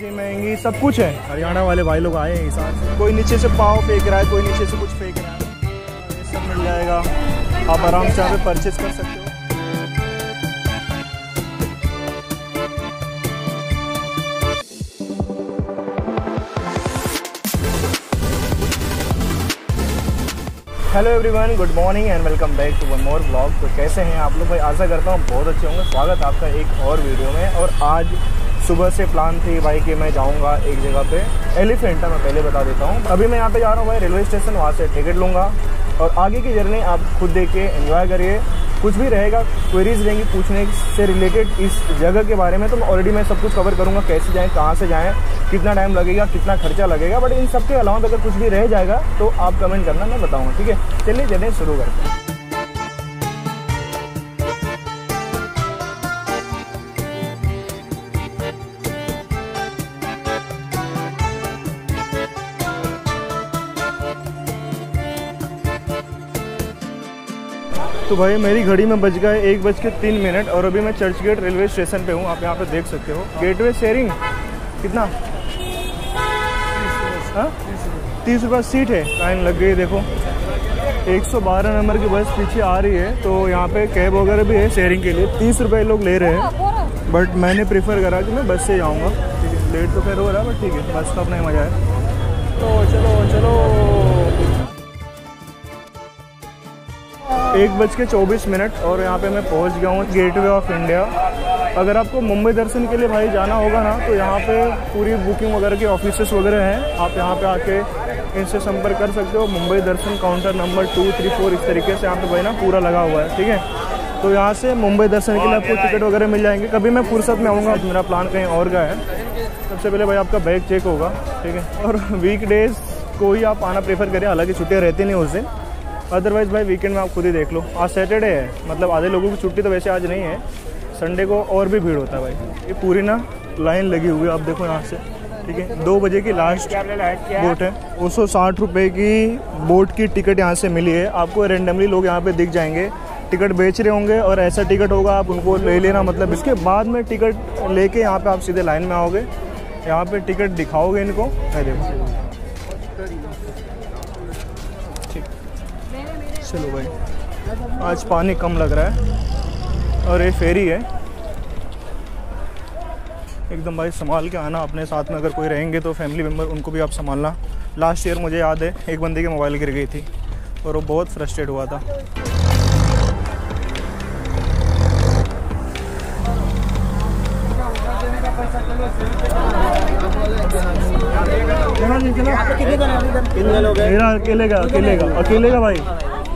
सब्जी महंगी, सब कुछ है। हरियाणा वाले भाई लोग आए हैं इस साथ। कोई नीचे से पाव फेंक रहा है, कोई नीचे से कुछ फेंक रहा है। ये सब मिल जाएगा, आप आराम से यहाँ पे परचेज कर सकते हो। Hello everyone, good morning and welcome back to one more blog. तो कैसे हैं आप लोग भाई? आशा करता हूँ बहुत अच्छे होंगे। स्वागत है आपका एक और वीडियो में। और आज सुबह से प्लान थी भाई कि मैं जाऊँगा एक जगह पे, एलिफेंटा। मैं पहले बता देता हूँ, अभी मैं यहाँ पे जा रहा हूँ भाई रेलवे स्टेशन, वहाँ से टिकट लूँगा और आगे की जर्नी आप खुद देख के एंजॉय करिए। कुछ भी रहेगा, क्वेरीज रहेंगी पूछने से रिलेटेड इस जगह के बारे में, तो ऑलरेडी मैं सब कुछ कवर करूँगा। कैसे जाएँ, कहाँ से जाएँ, कितना टाइम लगेगा, कितना खर्चा लगेगा। बट इन सब के अलावा अगर कुछ भी रह जाएगा तो आप कमेंट करना, मैं बताऊँगा। ठीक है, चलिए जर्नी शुरू करते हैं। तो भाई मेरी घड़ी में बज गए 1:03 और अभी मैं चर्च गेट रेलवे स्टेशन पे हूँ। आप यहाँ पे देख सकते हो। गेटवे शेयरिंग कितना? 30 रुपये सीट है। लाइन लग गई, देखो 112 नंबर की बस पीछे आ रही है। तो यहाँ पे कैब वगैरह भी है शेयरिंग के लिए। 30 रुपये लोग ले रहे हैं, बट मैंने प्रेफर करा कि मैं बस से जाऊँगा। ठीक है, लेट तो खैर हो रहा है, बट ठीक है, बस का अपना ही मज़ा है। तो चलो चलो 1:24 और यहाँ पे मैं पहुँच गया हूँ गेटवे ऑफ इंडिया। अगर आपको मुंबई दर्शन के लिए भाई जाना होगा ना, तो यहाँ पे पूरी बुकिंग वगैरह के ऑफिसेस वगैरह हैं। आप यहाँ पे आके इनसे संपर्क कर सकते हो। मुंबई दर्शन काउंटर नंबर 2, 3, 4 इस तरीके से यहाँ पे भाई ना पूरा लगा हुआ है। ठीक है, तो यहाँ से मुंबई दर्शन के लिए आपको टिकट वगैरह मिल जाएंगे। कभी मैं फुर्सत में आऊँगा, मेरा प्लान कहीं और का है। सबसे पहले भाई आपका बैग चेक होगा। ठीक है, और वीकडेज को ही आप आना प्रेफर करें, हालांकि छुट्टियाँ रहती नहीं उस दिन। अदरवाइज़ भाई वीकेंड में आप खुद ही देख लो। आज सैटरडे है, मतलब आधे लोगों की छुट्टी तो वैसे आज नहीं है। संडे को और भी भीड़ होता है भाई। ये पूरी ना लाइन लगी हुई है, आप देखो यहाँ से। ठीक है, 2 बजे की लास्ट बोट है। 260 रुपये की बोट की टिकट यहाँ से मिली है। आपको रेंडमली लोग यहाँ पे दिख जाएंगे, टिकट बेच रहे होंगे और ऐसा टिकट होगा आप उनको ले लेना। मतलब इसके बाद में टिकट लेके यहाँ पे आप सीधे लाइन में आओगे, यहाँ पे टिकट दिखाओगे इनको। देखो चलो भाई, आज पानी कम लग रहा है और ये फेरी है एकदम। भाई संभाल के आना अपने साथ में, अगर कोई रहेंगे तो फैमिली मेम्बर, उनको भी आप संभालना। लास्ट ईयर मुझे याद है एक बंदे के मोबाइल गिर गई थी और वो बहुत फ्रस्ट्रेट हुआ था। मेरा अकेले का भाई।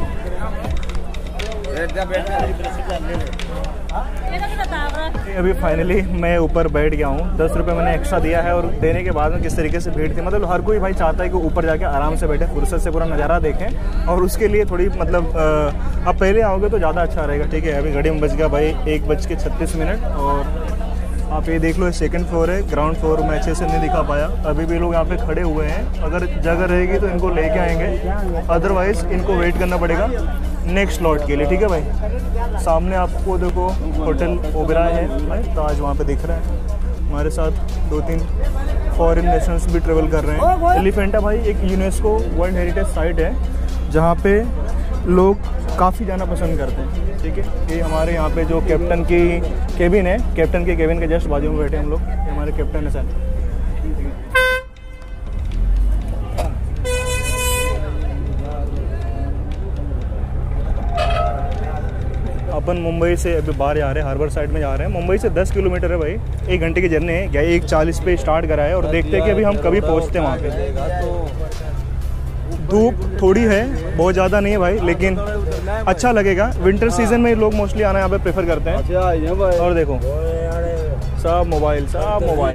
अभी फाइनली मैं ऊपर बैठ गया हूँ। 10 रुपये मैंने एक्स्ट्रा दिया है और देने के बाद में किस तरीके से भीड़ थी। मतलब हर कोई भाई चाहता है कि ऊपर जाके आराम से बैठे, फुर्सत से पूरा नज़ारा देखें, और उसके लिए थोड़ी मतलब आप पहले आओगे तो ज़्यादा अच्छा रहेगा। ठीक है, अभी घड़ी में बज गया भाई 1:36 और आप ये देख लो, सेकंड फ्लोर है। ग्राउंड फ्लोर में अच्छे से नहीं दिखा पाया। अभी भी लोग यहाँ पे खड़े हुए हैं। अगर जगह रहेगी तो इनको लेके आएंगे, अदरवाइज़ इनको वेट करना पड़ेगा नेक्स्ट स्लॉट के लिए। ठीक है भाई, सामने आपको देखो होटल ओबेरॉय है भाई, ताज वहाँ पे दिख रहा है। हमारे साथ 2-3 फॉरेन नेशनल्स भी ट्रेवल कर रहे हैं। एलिफेंटा भाई एक यूनेस्को वर्ल्ड हेरिटेज साइट है, जहाँ पे लोग काफ़ी जाना पसंद करते हैं। ठीक है, ये हमारे यहाँ पे जो कैप्टन की केबिन है, कैप्टन के केबिन के जस्ट बाजू में बैठे हम लोग। ये हमारे कैप्टन है सर। अपन मुंबई से अभी बाहर जा रहे हैं, हार्बर साइड में जा रहे हैं। मुंबई से 10 किलोमीटर है भाई, 1 घंटे की जर्नी है। 1:40 पे स्टार्ट करा है और देखते हैं कि अभी हम कभी पहुँचते हैं वहाँ पे। धूप थोड़ी है, बहुत ज़्यादा नहीं है भाई, लेकिन अच्छा लगेगा। विंटर सीजन में लोग मोस्टली आना यहाँ पे प्रेफर करते हैं। और देखो सब मोबाइल, सब मोबाइल।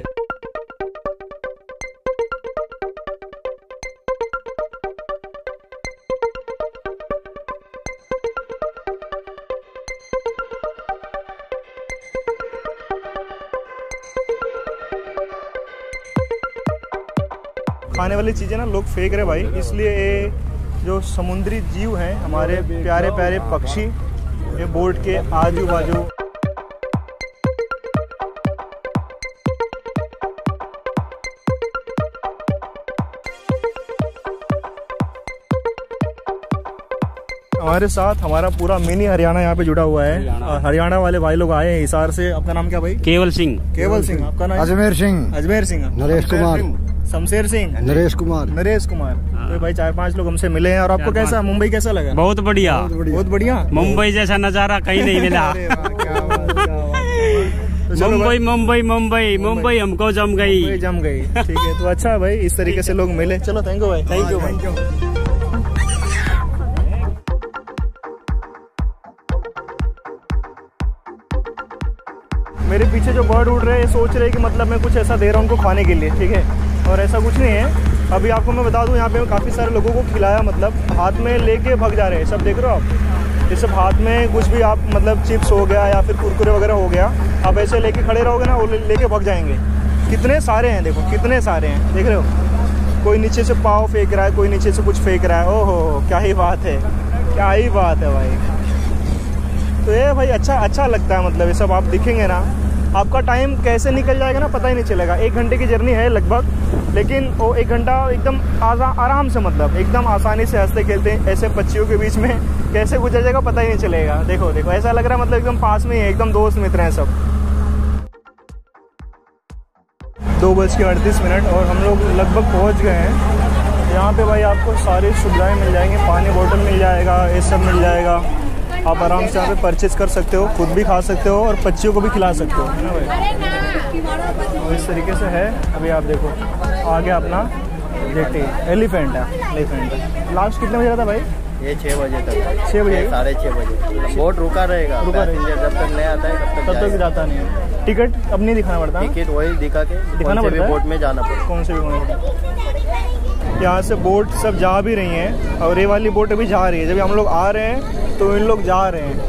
खाने वाली चीज़ें ना लोग फेंक रहे भाई, इसलिए ये जो समुद्री जीव हैं, हमारे प्यारे प्यारे पक्षी, ये बोट के आजू बाजू हमारे साथ हमारा पूरा मिनी हरियाणा यहाँ पे जुड़ा हुआ है। हरियाणा वाले भाई लोग आए हैं हिसार से। आपका नाम क्या भाई? केवल सिंह। केवल सिंह। आपका नाम? अजमेर सिंह। अजमेर सिंह। नरेश कुमार। शमशेर सिंह। नरेश कुमार। नरेश कुमार। तो भाई 4-5 लोग हमसे मिले हैं। और आपको कैसा मुंबई कैसा लगा? बहुत बढ़िया, बहुत बढ़िया। मुंबई जैसा नजारा कहीं नहीं मिला। मुंबई मुंबई मुंबई मुंबई हमको जम गई, जम गई। ठीक है, तो अच्छा भाई इस तरीके से लोग मिले। चलो थैंक यू भाई। थैंक यू भाई। मेरे पीछे जो बर्ड उड़ रहे हैं सोच रहे हैं कि मतलब मैं कुछ ऐसा दे रहा हूँ उनको खाने के लिए, ठीक है, और ऐसा कुछ नहीं है। अभी आपको मैं बता दूँ यहाँ पे काफ़ी सारे लोगों को खिलाया, मतलब हाथ में लेके भग जा रहे हैं। सब देख रहे हो आप, ये सब हाथ में कुछ भी आप मतलब चिप्स हो गया या फिर कुरकुरे वगैरह हो गया, आप ऐसे लेके खड़े रहोगे ना, वो लेके भग जाएंगे। कितने सारे हैं, देखो कितने सारे हैं, देख रहे हो। कोई नीचे से पाव फेंक रहा है, कोई नीचे से कुछ फेंक रहा है। ओहो क्या ही बात है, क्या ही बात है भाई। तो ये भाई अच्छा लगता है, मतलब ये सब आप दिखेंगे ना, आपका टाइम कैसे निकल जाएगा ना पता ही नहीं चलेगा। 1 घंटे की जर्नी है लगभग, लेकिन वो 1 घंटा एकदम आराम से, मतलब एकदम आसानी से हंसते खेलते ऐसे पक्षियों के बीच में कैसे गुजर जाएगा पता ही नहीं चलेगा। देखो देखो ऐसा लग रहा है मतलब एकदम पास में ही है, एकदम दोस्त मित्र हैं सब। 2:38 और हम लोग लगभग पहुंच गए हैं। यहाँ पे भाई आपको सारी सुविधाएं मिल जाएंगी, पानी बोतल मिल जाएगा, ये सब मिल जाएगा। आप आराम से यहाँ पे परचेज कर सकते हो, खुद भी खा सकते हो और बच्चियों को भी खिला सकते हो, है ना भाई। तो इस तरीके से है। अभी आप देखो आगे अपना जेटी एलिफेंट है। लास्ट कितने बजे था भाई? ये 6 बजे तक। 6 बजे? 6:30 बजे बोट रुका रहेगा। जब तक नहीं आता है तब तक जाता नहीं है। टिकट अब नहीं दिखाना पड़ता? टिकट वही दिखा के दिखाना पड़ता है, बोट में जाना पड़ता। कौन से भी बोट? यहाँ से बोट सब जा भी रही हैं और ये वाली बोट अभी जा रही है। जब हम लोग आ रहे हैं तो इन लोग जा रहे हैं।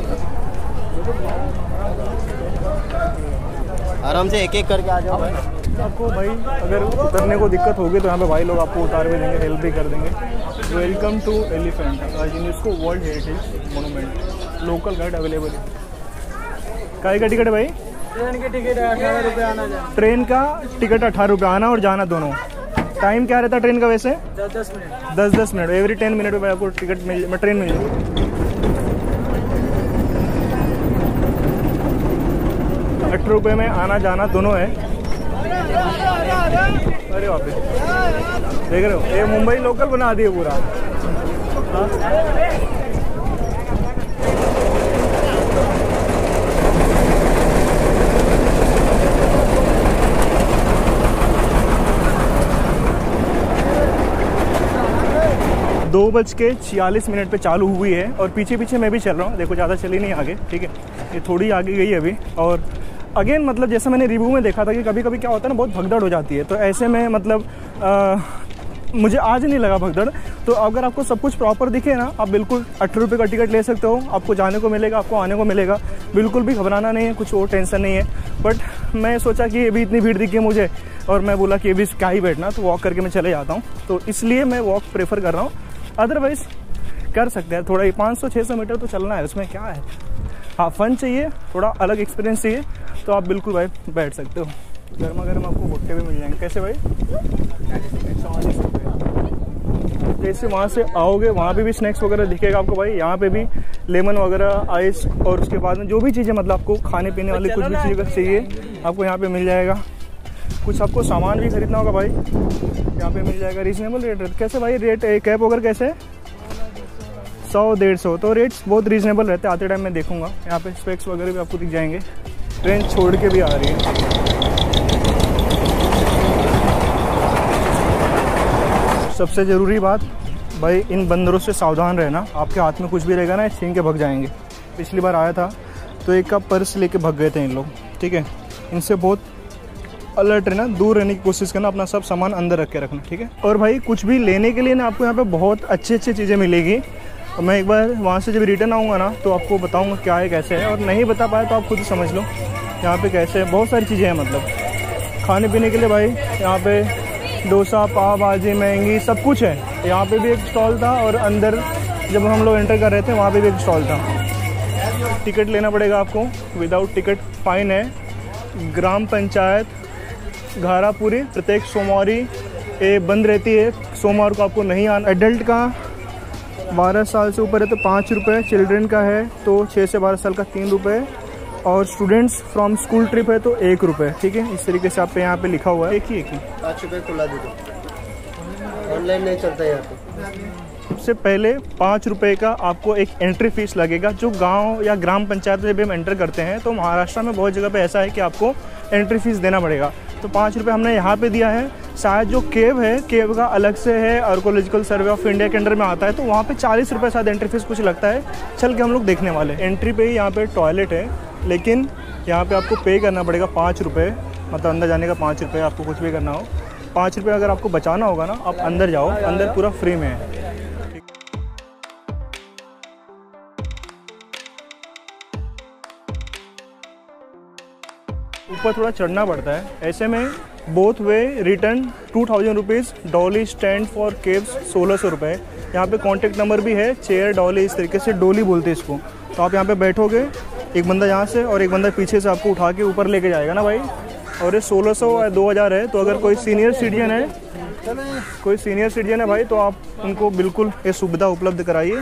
आराम से एक एक करके आ जाओ। आपको भाई अगर उतरने को दिक्कत होगी तो यहाँ पे भाई लोग आपको उतार भी देंगे, हेल्प भी कर देंगे। Welcome to Elephanta UNESCO world heritage monument. Local guide available है। काय का टिकट है भाई? ट्रेन की टिकट 18 रुपये आना जाना। ट्रेन का टिकट 18 रुपये आना और जाना दोनों। टाइम क्या रहता है ट्रेन का वैसे? 10 मिनट। 10 मिनट। एवरी 10 मिनट में आपको टिकट ट्रेन मिल जाएगी। 18 रुपये में आना जाना दोनों है। अरे बाप रे, देख रहे हो ये मुंबई लोकल बना दिए पूरा। दो 2:46 पे चालू हुई है और पीछे पीछे मैं भी चल रहा हूँ। देखो ज़्यादा चली नहीं आगे, ठीक है, ये थोड़ी आगे गई अभी। और अगेन मतलब जैसा मैंने रिव्यू में देखा था कि कभी कभी क्या होता है ना, बहुत भगदड़ हो जाती है। तो ऐसे में मतलब मुझे आज नहीं लगा भगदड़। तो अगर आपको सब कुछ प्रॉपर दिखे ना, आप बिल्कुल 18 रुपये का टिकट ले सकते हो। आपको जाने को मिलेगा, आपको आने को मिलेगा, बिल्कुल भी घबराना नहीं है, कुछ और टेंशन नहीं है। बट मैं सोचा कि ये भी इतनी भीड़ दिखी मुझे और मैं बोला कि ये भी क्या ही बैठना, तो वॉक करके मैं चले जाता हूँ। तो इसलिए मैं वॉक प्रेफर कर रहा हूँ। अदरवाइज़ कर सकते हैं, थोड़ा 500-600 मीटर तो चलना है, उसमें क्या है। हाँ फन चाहिए, थोड़ा अलग एक्सपीरियंस चाहिए तो आप बिल्कुल भाई बैठ सकते हो। गर्मा गर्म आपको भुट्टे भी मिल जाएंगे। कैसे भाई? 44 रुपये। जैसे वहाँ से आओगे वहाँ पे भी स्नैक्स वगैरह दिखेगा आपको भाई। यहाँ पे भी लेमन वगैरह, आइस और उसके बाद में जो भी चीज़ें मतलब आपको खाने पीने वाली कुछ भी चीज़ें चाहिए आपको यहाँ पे मिल जाएगा। कुछ आपको सामान भी खरीदना होगा भाई, यहाँ पे मिल जाएगा रीजनेबल रेट। कैसे भाई रेट? कैप वगैरह कैसे? 100-150। तो रेट्स बहुत रीजनेबल रहते हैं। आते टाइम मैं देखूंगा। यहाँ पे स्पेक्स वगैरह भी आपको दिख जाएंगे। ट्रेन छोड़ के भी आ रही है। सबसे ज़रूरी बात भाई, इन बंदरों से सावधान रहना। आपके हाथ में कुछ भी रहेगा ना, छीन के भग जाएंगे। पिछली बार आया था तो एक का पर्स लेके भग गए थे इन लोग, ठीक है। इनसे बहुत अलर्ट रहना, दूर रहने की कोशिश करना, अपना सब सामान अंदर रख के रखना, ठीक है। और भाई कुछ भी लेने के लिए ना आपको यहाँ पे बहुत अच्छी चीज़ें मिलेगी। मैं एक बार वहाँ से जब रिटर्न आऊँगा ना तो आपको बताऊँगा क्या है कैसे है, और नहीं बता पाया तो आप खुद समझ लो यहाँ पे कैसे है। बहुत सारी चीज़ें हैं मतलब खाने पीने के लिए भाई। यहाँ पे डोसा, पाव भाजी, महंगी सब कुछ है। यहाँ पे भी एक स्टॉल था और अंदर जब हम लोग एंटर कर रहे थे वहाँ पे भी एक स्टॉल था। टिकट लेना पड़ेगा आपको, विदाउट टिकट फाइन है। ग्राम पंचायत घारापुरी प्रत्येक सोमवारी ये बंद रहती है। सोमवार को आपको नहीं आना। एडल्ट का 12 साल से ऊपर है तो 5 रुपये, चिल्ड्रन का है तो 6 से 12 साल का 3 रुपये, और स्टूडेंट्स फ्रॉम स्कूल ट्रिप है तो 1 रुपये। ठीक है, इस तरीके से आप पे यहाँ पे लिखा हुआ है। एक ही 5 रुपये खुला दे दो, ऑनलाइन नहीं चलता यहाँ पे। सबसे पहले 5 रुपये का आपको एक एंट्री फीस लगेगा, जो गांव या ग्राम पंचायत में जब हम एंटर करते हैं तो महाराष्ट्र में बहुत जगह पे ऐसा है कि आपको एंट्री फीस देना पड़ेगा। तो 5 रुपये हमने यहाँ पे दिया है। शायद जो केव है, केव का अलग से है, आर्कोलॉजिकल सर्वे ऑफ इंडिया के अंडर में आता है, तो वहाँ पे 40 रुपये शायद एंट्री फीस कुछ लगता है। चल के हम लोग देखने वाले। एंट्री पे ही यहाँ पे टॉयलेट है, लेकिन यहाँ पे आपको पे करना पड़ेगा 5 रुपये, मतलब अंदर जाने का 5 रुपये, आपको कुछ भी करना हो 5 रुपये अगर आपको बचाना होगा ना, आप अंदर जाओ, अंदर पूरा फ्री में है। ऊपर थोड़ा चढ़ना पड़ता है। ऐसे में both way return 2000 rupees, doli stand for caves 1600 रुपये। यहाँ पे कॉन्टैक्ट नंबर भी है, चेयर डॉली, इस तरीके से डोली बोलते हैं इसको। तो आप यहाँ पे बैठोगे, एक बंदा यहाँ से और एक बंदा पीछे से आपको उठा के ऊपर लेके जाएगा ना भाई। और ये 1600 या 2000 है। तो अगर कोई सीनियर सिटीजन है भाई, तो आप उनको बिल्कुल ये सुविधा उपलब्ध कराइए।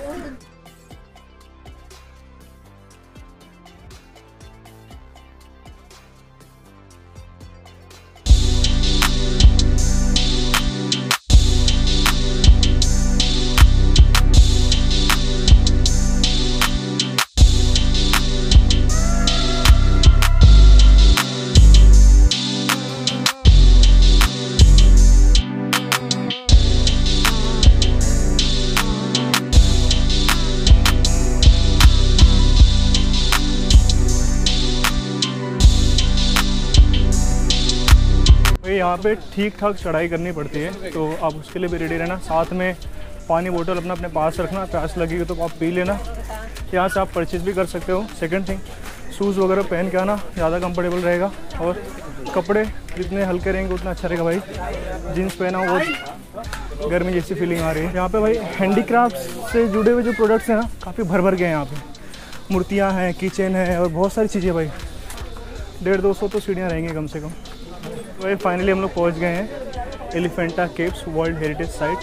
यहाँ पे ठीक ठाक चढ़ाई करनी पड़ती है, तो आप उसके लिए भी रेडी रहना। साथ में पानी बोतल अपना अपने पास रखना, प्यास लगेगी तो आप पी लेना। यहाँ से आप परचेज़ भी कर सकते हो। सेकंड थिंग, शूज़ वगैरह पहन के आना, ज़्यादा कंफर्टेबल रहेगा, और कपड़े जितने हल्के रहेंगे उतना अच्छा रहेगा भाई। जीन्स पहना हो, वो गर्मी जैसी फीलिंग आ रही है। यहाँ पे भाई हैंडीक्राफ्ट से जुड़े हुए जो प्रोडक्ट्स हैं ना, काफ़ी भर के हैं यहाँ पे। मूर्तियाँ हैं, किचन है, और बहुत सारी चीज़ें भाई। 150-200 तो सीढ़ियाँ रहेंगी कम से कम। तो फाइनली हम लोग पहुंच गए हैं Elephanta caves world heritage site,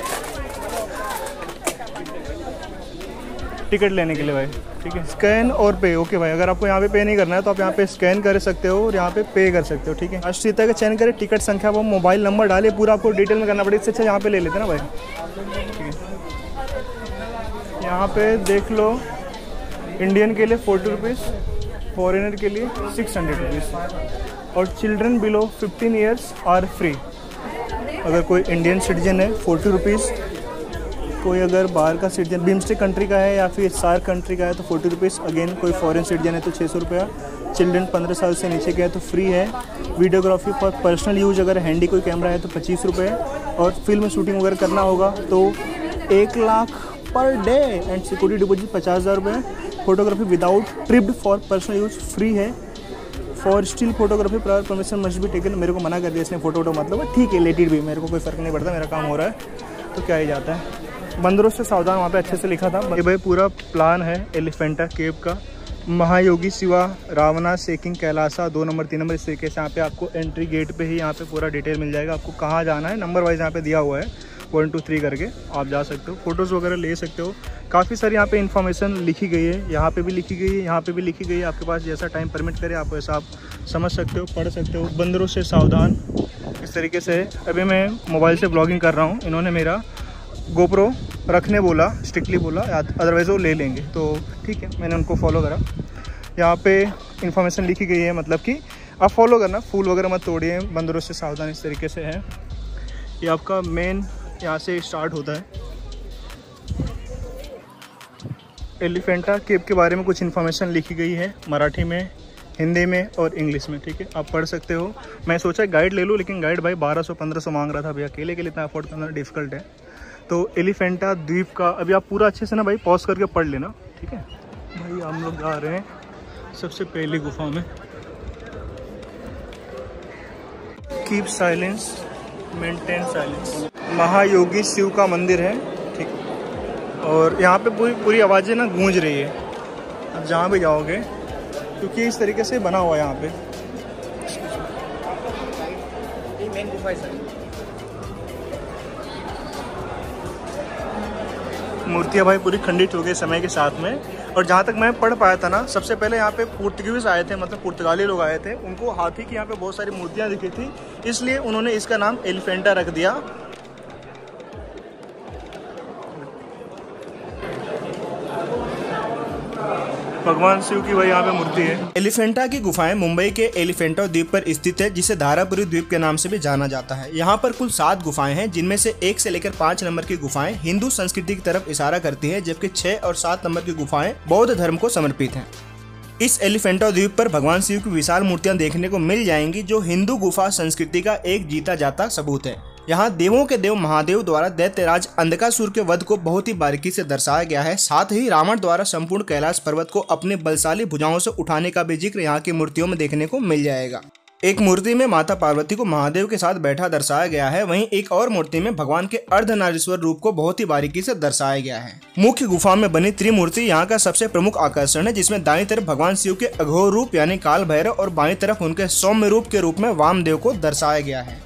ticket लेने के लिए भाई। ठीक है, स्कैन और पे। ओके भाई, अगर आपको यहाँ पे पे नहीं करना है तो आप यहाँ पे स्कैन कर सकते हो और यहाँ पे पे कर सकते हो। ठीक है, राष्ट्रीयता का चयन करें, टिकट संख्या, वो मोबाइल नंबर डालिए, पूरा आपको डिटेल में करना पड़ेगा। इससे अच्छा यहाँ पे ले लेते ना भाई। ठीक है, यहाँ पे देख लो, इंडियन के लिए 40 रुपीज़, फॉरेनर के लिए 600 रुपीज़, और children below 15 years are free. अगर कोई इंडियन सिटीजन है 40 रुपीज़, कोई अगर बाहर का सिटीजन बिम्स्टेक कंट्री का है या फिर सार्क कंट्री का है तो 40 रुपीज़। अगेन कोई फॉरेन सिटीजन है तो 600 रुपया। चिल्ड्रन 15 साल से नीचे के है तो फ्री है। वीडियोग्राफी फॉर पर्सनल यूज, अगर हैंडी कोई कैमरा है तो 25 रुपये, और फिल्म शूटिंग वगैरह करना होगा तो 1 lakh per day, and security deposit 50,000 रुपये। Photography without tripod for personal use free है। For still photography prior permission must be taken. मेरे को मना कर दिया इसने फोटो मतलब, ठीक है लेटेड भी, मेरे को कोई फ़र्क नहीं पड़ता, मेरा काम हो रहा है तो क्या ही जाता है। बंदरों से सावधान वहाँ पे अच्छे से लिखा था। ये भाई पूरा प्लान है एलिफेंटा केव का। Mahayogi Shiva, Ravana, shaking, Kailasa, 2 number 3 number, इस तरीके से यहाँ पे आपको एंट्री गेट पे ही यहाँ पे पूरा डिटेल मिल जाएगा। आपको कहाँ जाना है नंबर वाइज यहाँ पे दिया हुआ है, 1 2 3 करके आप जा सकते हो, फ़ोटोज़ वगैरह ले सकते हो। काफ़ी सारी यहाँ पे इन्फॉर्मेशन लिखी गई है, यहाँ पे भी लिखी गई है, यहाँ पे भी लिखी गई है। आपके पास जैसा टाइम परमिट करे आप वैसा आप समझ सकते हो, पढ़ सकते हो। बंदरों से सावधान, इस तरीके से। अभी मैं मोबाइल से ब्लॉगिंग कर रहा हूँ, इन्होंने मेरा गोप्रो रखने बोला, स्ट्रिक्टली बोला, अदरवाइज़ वो ले लेंगे, तो ठीक है मैंने उनको फॉलो करा। यहाँ पे इन्फॉर्मेशन लिखी गई है, मतलब कि आप फॉलो करना, फूल वगैरह मत तोड़िए, बंदरों से सावधान, इस तरीके से है। ये आपका मेन यहाँ से स्टार्ट होता है। एलिफेंटा केव के बारे में कुछ इन्फॉर्मेशन लिखी गई है मराठी में, हिंदी में और इंग्लिश में। ठीक है, आप पढ़ सकते हो। मैं सोचा गाइड ले लूँ, लेकिन गाइड भाई 1200-1500 मांग रहा था। भैया अकेले के लिए इतना अफोर्ड करना डिफ़िकल्ट है। तो एलिफेंटा द्वीप का अभी आप पूरा अच्छे से ना भाई पॉज करके पढ़ लेना। ठीक है भाई, हम लोग जा रहे हैं सबसे पहली गुफा में। Keep silence, maintain silence. Mahayogi Shiv का मंदिर है। ठीक, और यहाँ पे पूरी आवाज़ें ना गूंज रही है आप जहाँ भी जाओगे, क्योंकि इस तरीके से बना हुआ है यहाँ पे। मूर्तियाँ भाई पूरी खंडित हो गई समय के साथ में। और जहाँ तक मैं पढ़ पाया था ना, सबसे पहले यहाँ पे पुर्तगीज आए थे, मतलब पुर्तगाली लोग आए थे, उनको हाथी की यहाँ पे बहुत सारी मूर्तियाँ दिखी थी, इसलिए उन्होंने इसका नाम एलिफेंटा रख दिया। भगवान शिव की भाई यहाँ पे मूर्ति है। एलिफेंटा की गुफाएं मुंबई के एलिफेंटा द्वीप पर स्थित है, जिसे धारापुरी द्वीप के नाम से भी जाना जाता है। यहाँ पर कुल 7 गुफाएं हैं, जिनमें से 1 से लेकर 5 नंबर की गुफाएं हिंदू संस्कृति की तरफ इशारा करती है, जबकि 6 और 7 नंबर की गुफाएं बौद्ध धर्म को समर्पित हैं। इस एलिफेंटा द्वीप पर भगवान शिव की विशाल मूर्तियां देखने को मिल जाएंगी, जो हिंदू गुफा संस्कृति का एक जीता जाता सबूत है। यहाँ देवों के देव महादेव द्वारा दैत्यराज अंधकासुर के वध को बहुत ही बारीकी से दर्शाया गया है। साथ ही रावण द्वारा संपूर्ण कैलाश पर्वत को अपने बलशाली भुजाओं से उठाने का भी जिक्र यहाँ की मूर्तियों में देखने को मिल जाएगा। एक मूर्ति में माता पार्वती को महादेव के साथ बैठा दर्शाया गया है, वहीं एक और मूर्ति में भगवान के अर्धनारीश्वर रूप को बहुत ही बारीकी से दर्शाया गया है। मुख्य गुफा में बनी त्रिमूर्ति यहाँ का सबसे प्रमुख आकर्षण है, जिसमें दाईं तरफ भगवान शिव के अघोर रूप यानी काल भैरव और बाईं तरफ उनके सौम्य रूप के रूप में वामदेव को दर्शाया गया है।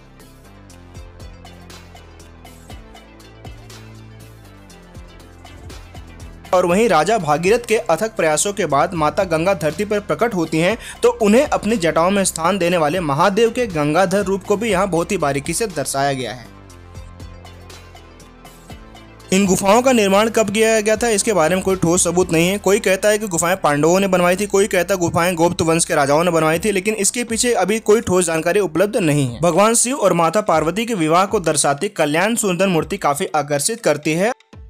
और वहीं राजा भागीरथ के अथक प्रयासों के बाद माता गंगा धरती पर प्रकट होती हैं, तो उन्हें अपनी जटाओं में स्थान देने वाले महादेव के गंगाधर रूप को भी यहाँ बहुत ही बारीकी से दर्शाया गया है। इन गुफाओं का निर्माण कब किया गया था, इसके बारे में कोई ठोस सबूत नहीं है। कोई कहता है कि गुफाएं पांडवों ने बनवाई थी, कोई कहता है गुफाएं गुप्त वंश के राजाओं ने बनवाई थी, लेकिन इसके पीछे अभी कोई ठोस जानकारी उपलब्ध नहीं है। भगवान शिव और माता पार्वती के विवाह को दर्शाती कल्याण सुंदर मूर्ति काफी आकर्षित करती है।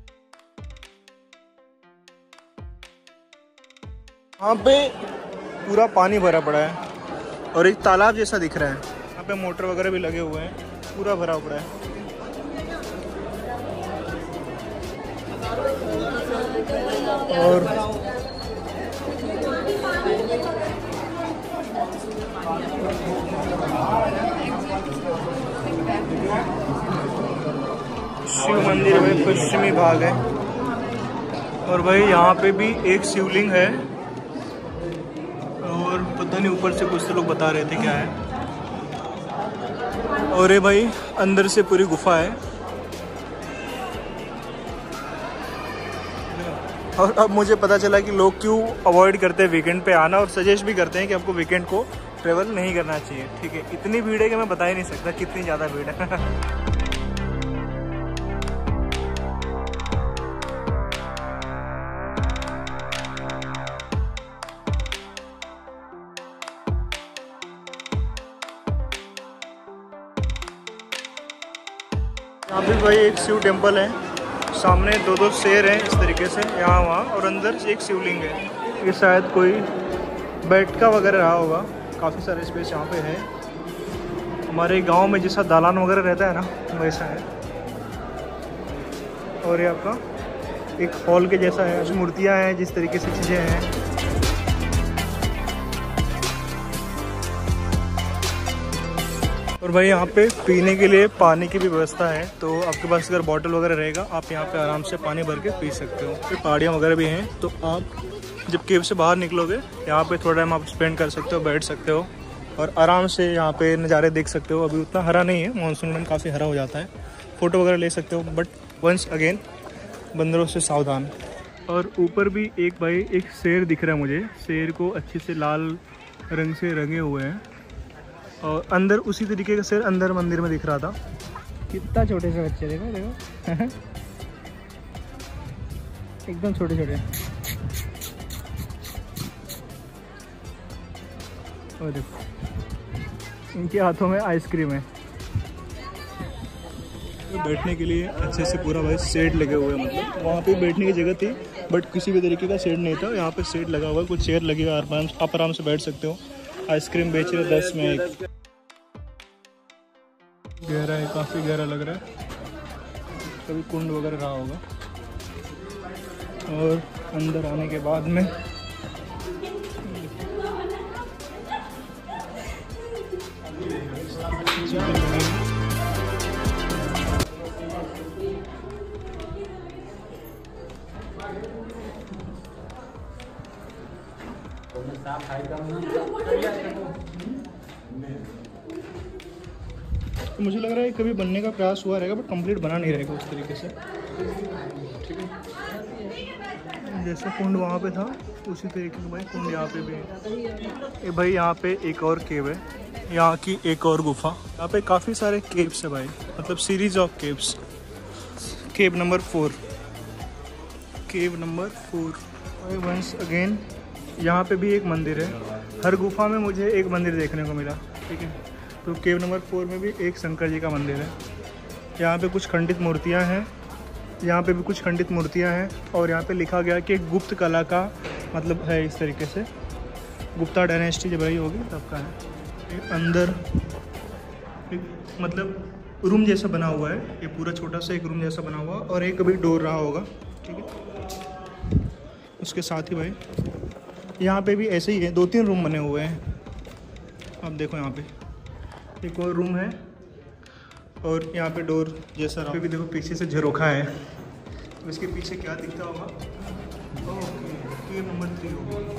यहाँ पे पूरा पानी भरा पड़ा है और एक तालाब जैसा दिख रहा है। यहाँ पे मोटर वगैरह भी लगे हुए हैं, पूरा भरा पड़ा है। और शिव मंदिर में पश्चिमी भाग है। और भाई यहाँ पे भी एक शिवलिंग है, और पता नहीं ऊपर से कुछ तो लोग बता रहे थे क्या है। और ये भाई अंदर से पूरी गुफा है। और अब मुझे पता चला कि लोग क्यों अवॉइड करते हैं वीकेंड पे आना, और सजेस्ट भी करते हैं कि आपको वीकेंड को ट्रेवल नहीं करना चाहिए। ठीक है, इतनी भीड़ है कि मैं बता ही नहीं सकता कितनी ज़्यादा भीड़ है। यहाँ पे भाई एक शिव टेम्पल है, सामने 2-2 शेर हैं इस तरीके से यहाँ वहाँ, और अंदर एक शिवलिंग है। ये शायद कोई बैठका वगैरह रहा होगा, काफ़ी सारे स्पेस यहाँ पे है। हमारे गांव में जैसा दालान वगैरह रहता है ना, वैसा है। और ये आपका एक हॉल के जैसा है, उसमें मूर्तियाँ हैं, जिस तरीके से चीज़ें हैं। और भाई यहाँ पे पीने के लिए पानी की भी व्यवस्था है, तो आपके पास अगर बॉटल वगैरह रहेगा आप यहाँ पे आराम से पानी भर के पी सकते हो। फिर पहाड़ियाँ वगैरह भी हैं, तो आप जब केव से बाहर निकलोगे यहाँ पे थोड़ा टाइम आप स्पेंड कर सकते हो, बैठ सकते हो और आराम से यहाँ पे नज़ारे देख सकते हो। अभी उतना हरा नहीं है, मानसून में काफ़ी हरा हो जाता है, फ़ोटो वगैरह ले सकते हो, बट वंस अगेन बंदरों से सावधान। और ऊपर भी एक भाई एक शेर दिख रहा है मुझे, शेर को अच्छे से लाल रंग से रंगे हुए हैं, और अंदर उसी तरीके का शेर अंदर मंदिर में दिख रहा था। कितना छोटे से बच्चे, देखो देखो एकदम छोटे छोटे। और देखो इनके हाथों में आइसक्रीम है। तो बैठने के लिए अच्छे से पूरा भाई शेड लगे हुए हैं, मतलब वहाँ पे बैठने की जगह थी बट किसी भी तरीके का शेड नहीं था। यहाँ पे शेड लगा हुआ है, कुछ चेयर लगी हुई है, आप आराम से बैठ सकते हो। आइसक्रीम बेच रहे 10 में 1। गहरा है, काफ़ी गहरा लग रहा है, कभी कुंड वगैरह रहा होगा। और अंदर आने के बाद में तो मुझे लग रहा है कभी बनने का प्रयास हुआ रहेगा, बट कंप्लीट बना नहीं रहेगा उस तरीके से। ठीक है, जैसे कुंड वहाँ पे था उसी तरीके का भाई कुंड यहाँ पे भी है। ये भाई यहाँ पे एक और केव है, यहाँ की एक और गुफा। यहाँ पे काफ़ी सारे केव्स है भाई, मतलब series of caves. Cave number 4, cave number 4। भाई वंस अगेन यहाँ पे भी एक मंदिर है। हर गुफा में मुझे एक मंदिर देखने को मिला, ठीक है। तो केव नंबर 4 में भी एक शंकर जी का मंदिर है। यहाँ पे कुछ खंडित मूर्तियाँ हैं, यहाँ पे भी कुछ खंडित मूर्तियाँ हैं। और यहाँ पे लिखा गया कि गुप्त कला का मतलब है, इस तरीके से गुप्ता डायनेस्टी जब रही होगी तब का है। अंदर एक मतलब रूम जैसा बना हुआ है, ये पूरा छोटा सा एक रूम जैसा बना हुआ, और एक अभी डोर रहा होगा, ठीक है। उसके साथ ही भाई यहाँ पे भी ऐसे ही है, 2-3 रूम बने हुए हैं। अब देखो यहाँ पे एक और रूम है, और यहाँ पे डोर जैसा रहा भी। देखो पीछे से झरोखा है, तो इसके पीछे क्या दिखता होगा? ओके, नंबर 3 होगा।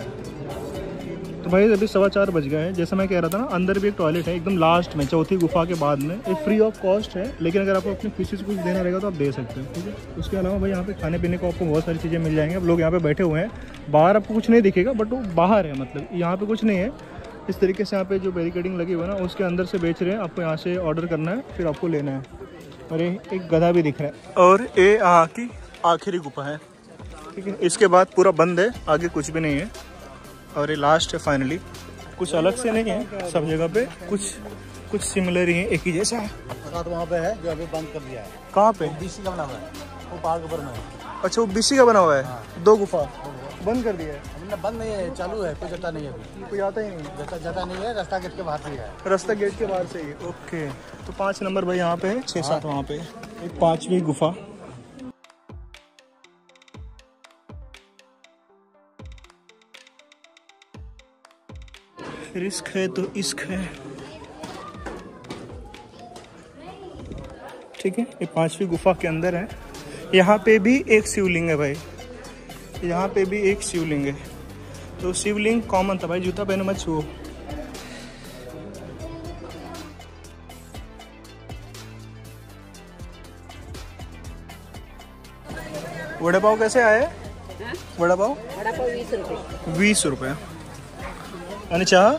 तो भाई अभी 4:15 बज गए हैं। जैसा मैं कह रहा था ना, अंदर भी एक टॉयलेट है एकदम लास्ट में, चौथी गुफा के बाद में। ये फ्री ऑफ कॉस्ट है, लेकिन अगर आपको अपनी फीस कुछ देना रहेगा तो आप दे सकते हो, ठीक है। उसके अलावा भाई यहाँ पे खाने पीने को आपको बहुत सारी चीज़ें मिल जाएंगी। अब लोग यहाँ पे बैठे हुए हैं, बाहर आपको कुछ नहीं दिखेगा, बट वो बाहर है, मतलब यहाँ पे कुछ नहीं है। इस तरीके से यहाँ पे जो बैरिकेडिंग लगी हुई है ना, उसके अंदर से बेच रहे हैं। आपको यहाँ से ऑर्डर करना है, फिर आपको लेना है। और ये एक गधा भी दिख रहा है, और ये यहाँ की आखिरी गुफा है, ठीक है। इसके बाद पूरा बंद है, आगे कुछ भी नहीं है, और ये लास्ट है फाइनली। कुछ अलग से नहीं है, सब जगह पे कुछ सिमिलर ही है, एक ही जैसा है। वहाँ पे है जो अभी बंद कर दिया है। कहाँ पे? बीसी का बना हुआ है, वो पहाड़ के ऊपर में। अच्छा, वो बीसी का बना हुआ है। हाँ। 2 गुफा बंद कर दिया है। हमने बंद नहीं है, चालू है, कोई जाता नहीं है अभी, कोई आता ही नहीं, जाता नहीं है। रास्ता गेट के बाहर से है, रास्ता गेट के बाहर से ही। ओके, तो 5 नंबर भाई यहाँ पे है, 6-7 वहाँ पे। एक 5वीं गुफा। रिस्क है तो इश्क है, ठीक है। ये 5वीं गुफा के अंदर है। यहाँ पे भी एक शिवलिंग है भाई, यहाँ पे भी एक शिवलिंग है। तो शिवलिंग कॉमन था भाई, जूता पहने मत छुओ। वड़ा पाव कैसे आए? वड़ा पाव 20 रुपये। आणि चहा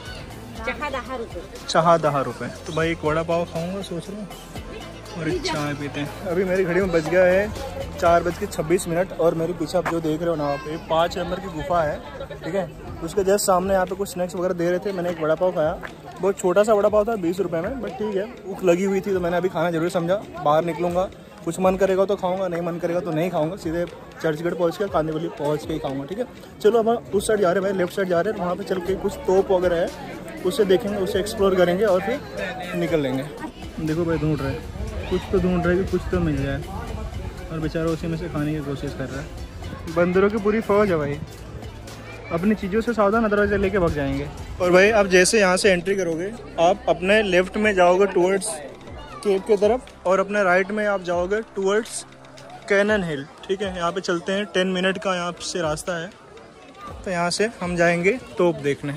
10 रुपये। तो भाई एक वड़ा पाव खाऊंगा सोच रहा हूँ, और एक चाय पीते हैं। अभी मेरी घड़ी में बज गया है 4:26, और मेरे पीछे आप जो देख रहे हो ना, वहाँ पे 5 नंबर की गुफा है, ठीक है। उसके जस्ट सामने यहाँ पे कुछ स्नैक्स वगैरह दे रहे थे। मैंने एक वड़ा पाव खाया, बहुत छोटा सा वड़ा पाव था, 20 रुपये में, बट ठीक है। भूख लगी हुई थी तो मैंने अभी खाना जरूर समझा। बाहर निकलूँगा, कुछ मन करेगा तो खाऊंगा, नहीं मन करेगा तो नहीं खाऊंगा। सीधे चर्चगेट पहुँच के कांदीवली पहुँच के ही खाऊंगा, ठीक है। चलो अब उस साइड जा रहे हैं भाई, लेफ्ट साइड जा रहे हैं। वहाँ पे चल के कुछ तोप वगैरह है, उसे देखेंगे, उसे एक्सप्लोर करेंगे और फिर निकल लेंगे। देखो भाई ढूंढ रहे हैं, कुछ तो ढूंढ रहे हैं कि कुछ तो मिल जाए, और बेचारा उसी में से खाने की कोशिश कर रहा है। बंदरों की पूरी फौज है भाई, अपनी चीज़ों से सावधान, अदरवाइज लेके भाग जाएंगे। और भाई आप जैसे यहाँ से एंट्री करोगे, आप अपने लेफ्ट में जाओगे टूवर्ड्स केव के तरफ, और अपने राइट में आप जाओगे टूवर्ड्स कैनन हिल, ठीक है। यहाँ पे चलते हैं, 10 मिनट का यहाँ से रास्ता है। तो यहाँ से हम जाएंगे तोप देखने।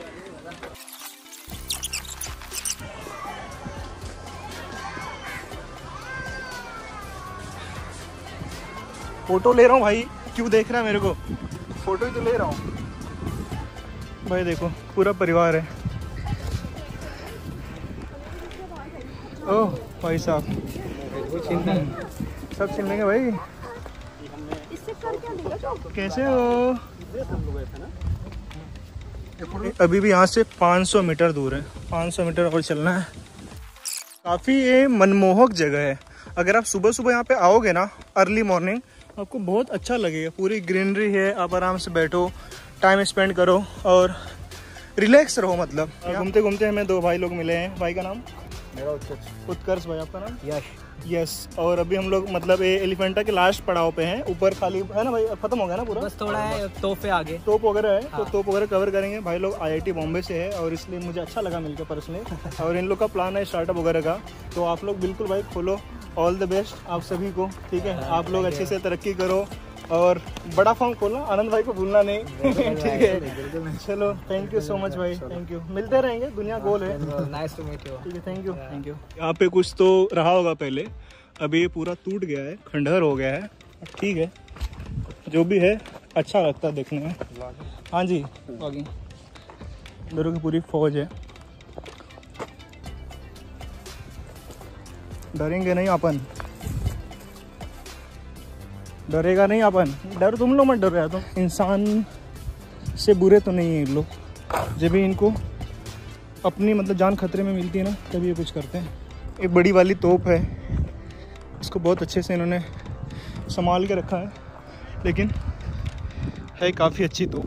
फोटो ले रहा हूँ भाई, क्यों देख रहा है मेरे को? फोटो ही तो ले रहा हूँ भाई। देखो पूरा परिवार है। ओह भाई साहब, सब छीन लेंगे भाई। कैसे हो? अभी भी यहाँ से 500 मीटर दूर है, 500 मीटर और चलना है। काफ़ी ये मनमोहक जगह है। अगर आप सुबह सुबह यहाँ पे आओगे ना, अर्ली मॉर्निंग, आपको बहुत अच्छा लगेगा। पूरी ग्रीनरी है, आप आराम से बैठो, टाइम स्पेंड करो और रिलैक्स रहो। मतलब घूमते घूमते हमें 2 भाई लोग मिले हैं। भाई का नाम? मेरा उत्कर्ष। भाई आपका नाम? यश। यस। और अभी हम लोग मतलब ये एलिफेंटा के लास्ट पड़ाव पे हैं। ऊपर खाली है ना भाई, खत्म हो गया ना पूरा, बस थोड़ा है, तोप है आगे, तोप वगैरह है। हाँ। तो तोप वगैरह कवर करेंगे। भाई लोग IIT बॉम्बे से है, और इसलिए मुझे अच्छा लगा मिलकर पर्सनली। और इन लोग का प्लान है स्टार्टअप वगैरह का, तो आप लोग बिल्कुल भाई खोलो। ऑल द बेस्ट आप सभी को, ठीक है। आप लोग अच्छे से तरक्की करो और बड़ा फॉर्म खोलना। आनंद भाई को भूलना नहीं, ठीक है। चलो थैंक यू सो मच भाई, थैंक यू। मिलते रहेंगे, दुनिया गोल है। Nice to meet you. ठीक है, थैंक यू, थैंक यू। यहाँ पे कुछ तो रहा होगा पहले, अभी ये पूरा टूट गया है, खंडहर हो गया है, ठीक है। जो भी है अच्छा लगता है देखने में। हाँ जी, लॉगिंग इधरों की पूरी फौज है। डरेंगे नहीं अपन, डरेगा नहीं अपन। डर तुम लोग मत डरो यार, तुम इंसान से बुरे तो नहीं है ये लोग। जब भी इनको अपनी मतलब जान खतरे में मिलती है ना, तभी ये कुछ करते हैं। एक बड़ी वाली तोप है, इसको बहुत अच्छे से इन्होंने संभाल के रखा है, लेकिन है काफ़ी अच्छी तोप।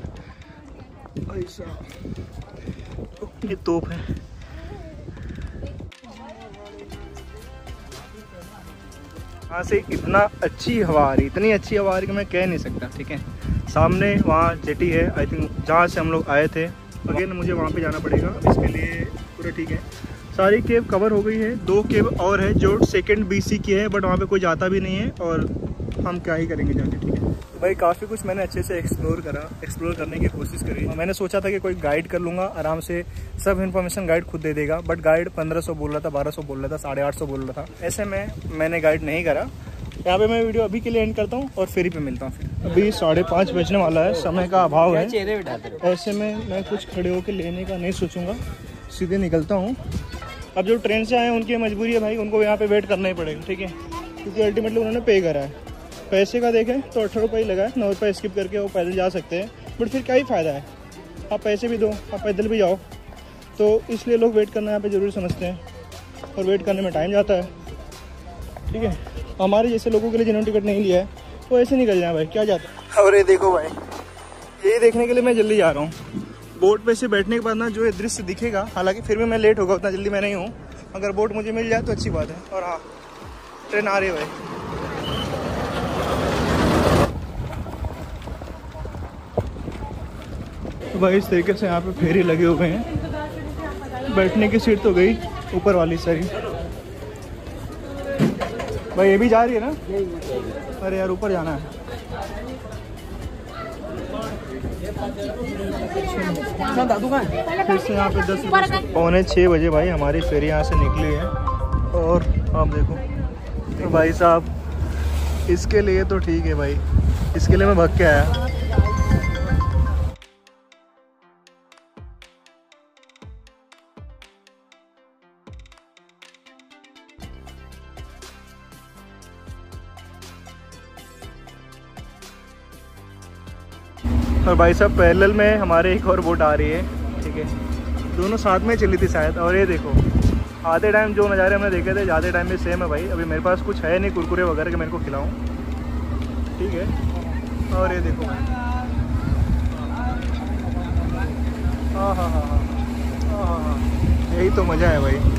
ऐसा ये तोप है। यहाँ से इतना अच्छी हवा आ रही, इतनी अच्छी हवा आ रही कि मैं कह नहीं सकता। ठीक है, सामने वहाँ जेटी है, आई थिंक जहाँ से हम लोग आए थे। अगेन मुझे वहाँ पे जाना पड़ेगा, इसके लिए पूरा ठीक है। सारी केव कवर हो गई है, 2 केव और है जो सेकंड BC की है, बट वहाँ पे कोई जाता भी नहीं है और हम क्या ही करेंगे जाके। ठीक है भाई, काफ़ी कुछ मैंने अच्छे से एक्सप्लोर करने की कोशिश करी। मैंने सोचा था कि कोई गाइड कर लूँगा आराम से, सब इन्फॉर्मेशन गाइड खुद दे देगा, बट गाइड 1500 बोल रहा था, 1200 बोल रहा था, 850 बोल रहा था। ऐसे में मैंने गाइड नहीं करा। यहाँ पे मैं वीडियो अभी के लिए एंड करता हूँ और फेरी पे मिलता हूँ। फिर अभी 5:30 बजने वाला है, समय का अभाव है। ऐसे में मैं कुछ खड़े होकर लेने का नहीं सोचूंगा, सीधे निकलता हूँ। अब जो ट्रेन से आए हैं उनकी मजबूरी है भाई, उनको यहाँ पे वेट करना ही पड़ेगा। ठीक है, क्योंकि अल्टीमेटली उन्होंने पे करा है। पैसे का देखें तो 18 रुपये ही लगा है, 9 रुपये स्किप करके वो पैदल जा सकते हैं, बट फिर क्या ही फ़ायदा है। आप पैसे भी दो, आप पैदल भी जाओ, तो इसलिए लोग वेट करना यहाँ पे ज़रूरी समझते हैं और वेट करने में टाइम जाता है। ठीक है, हमारे जैसे लोगों के लिए जिन्होंने टिकट नहीं लिया है वो ऐसे निकल जाए भाई, क्या जाता है। और ये देखो भाई, यही देखने के लिए मैं जल्दी जा रहा हूँ। बोट पे से बैठने के बाद ना जो ये दृश्य दिखेगा, हालांकि फिर भी मैं लेट होगा, उतना जल्दी मैं नहीं हूँ। अगर बोट मुझे मिल जाए तो अच्छी बात है। और हाँ, ट्रेन आ रही है भाई। तो भाई इस तरीके से यहाँ पे फेरी लगे हुए हैं। बैठने की सीट तो गई ऊपर वाली सारी। भाई ये भी जा रही है ना? अरे यार ऊपर जाना है। फिर से यहाँ पे 10 पौने 6 बजे भाई हमारी फेरी यहाँ से निकली है। और आप देखो तो भाई साहब, इसके लिए तो ठीक है भाई, इसके लिए मैं भाग के आया। और भाई साहब पैरेलल में हमारे एक और बोट आ रही है। ठीक है, दोनों साथ में चली थी शायद। और ये देखो, आधे टाइम जो नज़ारे हमने देखे थे ज़्यादा टाइम में सेम है भाई। अभी मेरे पास कुछ है नहीं कुरकुरे वगैरह के मेरे को खिलाऊं। ठीक है, और ये देखो, हाँ हाँ हाँ हाँ हाँ हाँ, यही तो मज़ा है भाई।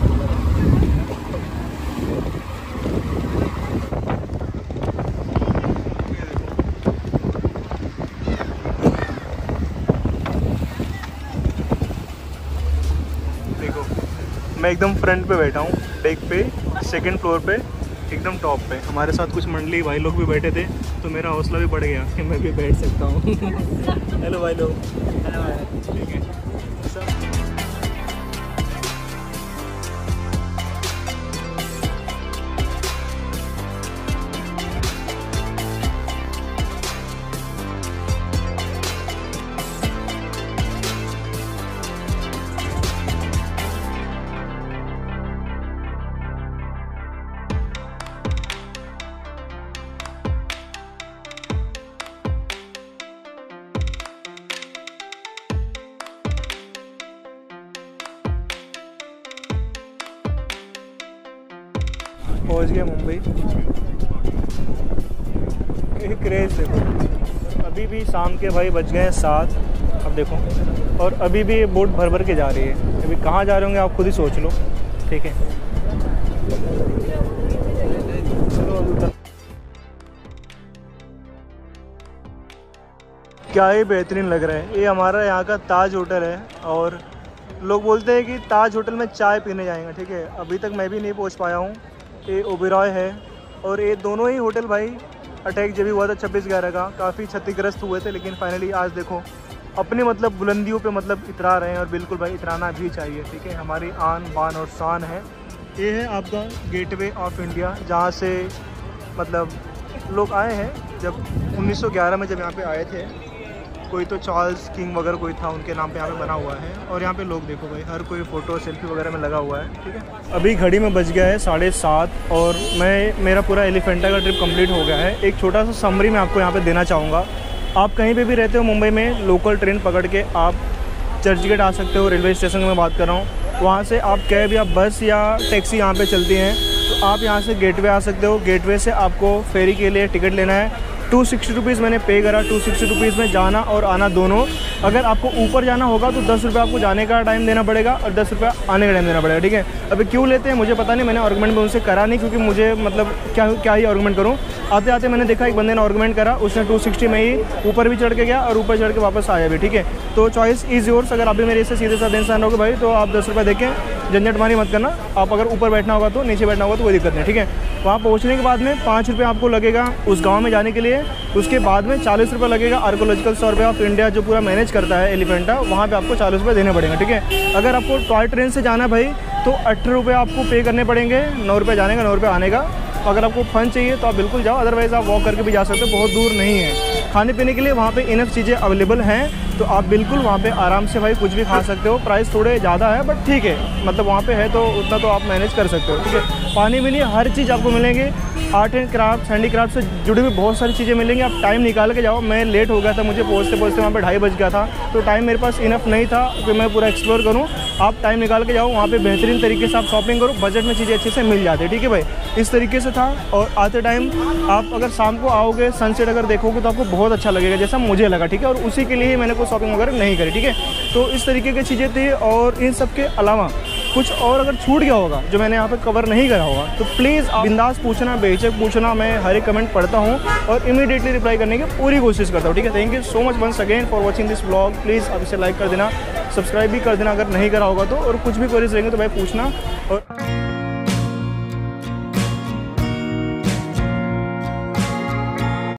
मैं एकदम फ्रंट पे बैठा हूँ, डेक पे, सेकंड फ्लोर पे, एकदम टॉप पे। हमारे साथ कुछ मंडली भाई लोग भी बैठे थे, तो मेरा हौसला भी बढ़ गया कि मैं भी बैठ सकता हूँ। हेलो भाई लोग। ठीक है, पहुंच गए मुंबई। एक क्रेज देखो, अभी भी शाम के भाई बज गए 7। अब देखो, और अभी भी बोट भर भर के जा रही है। अभी कहाँ जा रहे होंगे आप खुद ही सोच लो। ठीक है, चलो अभी तक क्या ही बेहतरीन लग रहा है। ये हमारा यहाँ का ताज होटल है और लोग बोलते हैं कि ताज होटल में चाय पीने जाएंगे। ठीक है, अभी तक मैं भी नहीं पहुँच पाया हूँ। ये ओबेरॉय है और ये दोनों ही होटल भाई अटैक जब भी हुआ था 26/11 का, काफ़ी क्षतिग्रस्त हुए थे, लेकिन फाइनली आज देखो अपनी मतलब बुलंदियों पे मतलब इतरा रहे हैं। और बिल्कुल भाई इतराना भी चाहिए। ठीक है, हमारी आन बान और शान है। ये है आपका गेटवे ऑफ इंडिया, जहाँ से मतलब लोग आए हैं जब 1911 में जब यहाँ पे आए थे, कोई तो चार्ल्स किंग वगैरह कोई था, उनके नाम पे यहाँ पे बना हुआ है। और यहाँ पे लोग देखो भाई, हर कोई फ़ोटो सेल्फी वगैरह में लगा हुआ है, ठीक है। अभी घड़ी में बज गया है 7:30 और मेरा पूरा एलिफेंटा का ट्रिप कंप्लीट हो गया है। एक छोटा सा समरी मैं आपको यहाँ पे देना चाहूँगा। आप कहीं पे भी रहते हो मुंबई में, लोकल ट्रेन पकड़ के आप चर्चगेट आ सकते हो। रेलवे स्टेशन में बात कर रहा हूँ, वहाँ से आप कैब या बस या टैक्सी यहाँ पे चलती हैं, तो आप यहाँ से गेटवे आ सकते हो। गेटवे से आपको फेरी के लिए टिकट लेना है। 260 रुपीज़ मैंने पे करा। 260 रुपीज़ में जाना और आना दोनों। अगर आपको ऊपर जाना होगा तो 10 रुपये आपको जाने का टाइम देना पड़ेगा और 10 रुपये आने का टाइम देना पड़ेगा, ठीक है। अभी क्यों लेते हैं मुझे पता नहीं, मैंने आर्गूमेंट में उनसे करा नहीं, क्योंकि मुझे मतलब क्या ही आर्गूमेंट करूँ। आते आते मैंने देखा एक बंदे ने आर्गूमेंट करा, उसने 260 में ही ऊपर भी चढ़ के गया और ऊपर चढ़ के वापस आया भी, ठीक है। तो चॉइस इज़ योर्स। अगर आप भी मेरे से सीधे साधे इंसान रहोगे भाई, तो आप 10 रुपये देखें, झंझट मारी मत करना। आप अगर ऊपर बैठना होगा तो, नीचे बैठना होगा तो कोई दिक्कत नहीं, ठीक है। वहाँ पहुँचने के बाद में 5 रुपये आपको लगेगा उस गाँव में जाने के लिए। उसके बाद में 40 रुपये लगेगा आर्कोलॉजिकल सर्वे ऑफ इंडिया जो पूरा मैनेज करता है एलिफेंटा, वहाँ पे आपको 40 रुपये देने पड़ेंगे, ठीक है। अगर आपको टॉय ट्रेन से जाना भाई तो 18 रुपये आपको पे करने पड़ेंगे। 9 रुपये जाने का, 9 रुपये आने का। अगर आपको फन चाहिए तो आप बिल्कुल जाओ, अदरवाइज़ आप वॉक करके भी जा सकते हो, बहुत दूर नहीं है। खाने पीने के लिए वहाँ पे इनफ चीज़ें अवेलेबल हैं, तो आप बिल्कुल वहाँ पे आराम से भाई कुछ भी खा सकते हो। प्राइस थोड़े ज़्यादा है बट ठीक है, मतलब वहाँ पे है तो उतना तो आप मैनेज कर सकते हो, ठीक है। पानी भी नहीं, हर चीज़ आपको मिलेंगे। आर्ट एंड क्राफ्ट, हैंडीक्राफ्ट से जुड़ी हुई बहुत सारी चीज़ें मिलेंगी। आप टाइम निकाल के जाओ। मैं लेट हो गया था, मुझे पहुँचते वहाँ पे 2:30 बज गया था, तो टाइम मेरे पास इनफ नहीं था कि मैं पूरा एक्सप्लोर करूँ। आप टाइम निकाल के जाओ, वहाँ पे बेहतरीन तरीके से आप शॉपिंग करो, बजट में चीज़ें अच्छे से मिल जाती है, ठीक है भाई। इस तरीके से था। और आते टाइम आप अगर शाम को आओगे, सनसेट अगर देखोगे तो आपको बहुत अच्छा लगेगा, जैसा मुझे लगा, ठीक है। और उसी के लिए ही मैंने कोई शॉपिंग वगैरह नहीं करी, ठीक है। तो इस तरीके की चीज़ें थी। और इन सब के अलावा कुछ और अगर छूट गया होगा जो मैंने यहाँ पे कवर नहीं करा होगा तो प्लीज़ बिंदास पूछना, बेझिझक पूछना। मैं हर एक कमेंट पढ़ता हूँ और इमीडिएटली रिप्लाई करने की पूरी कोशिश करता हूँ, ठीक है। Thank you so much once again for watching this blog. Please आप इसे लाइक कर देना, सब्सक्राइब भी कर देना अगर नहीं करा होगा तो। और कुछ भी क्वेरीज रहेंगे तो भाई पूछना। और